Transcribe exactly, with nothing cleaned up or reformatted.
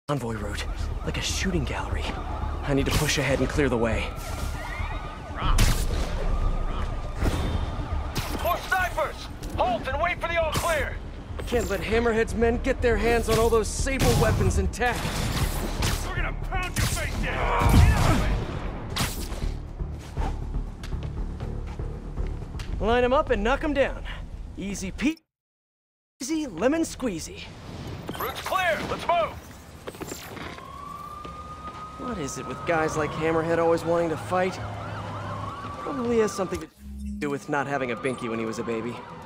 Convoy route, like a shooting gallery. I need to push ahead and clear the way. More snipers! Halt and wait for the all clear! Can't let Hammerhead's men get their hands on all those Sable weapons intact. We're gonna pound your face in! Get out of it! Line them up and knock them down. Easy peasy, easy lemon squeezy. Route's clear! Let's move! What is it with guys like Hammerhead always wanting to fight? Probably has something to do with not having a binky when he was a baby.